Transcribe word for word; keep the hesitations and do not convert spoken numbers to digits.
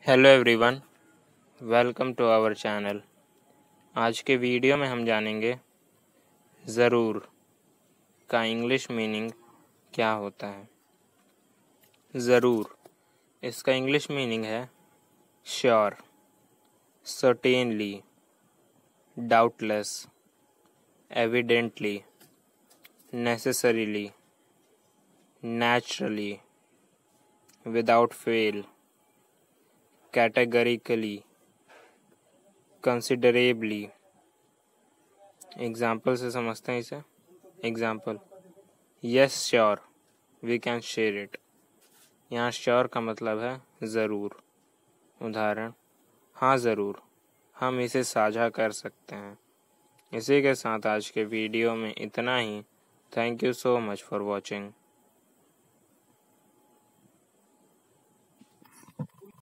Hello everyone, welcome to our channel. आज के video में हम जानेंगे ज़रूर का इंग्लिश मीनिंग क्या होता है। ज़रूर, इसका इंग्लिश मीनिंग है sure, certainly, doubtless, evidently, necessarily, naturally, without fail, categorically, considerably। Example से समझते हैं इसे। Example, yes sure we can share it. यहाँ श्योर का मतलब है ज़रूर। उदाहरण, हाँ ज़रूर हम इसे साझा कर सकते हैं। इसी के साथ आज के वीडियो में इतना ही। Thank you so much for watching.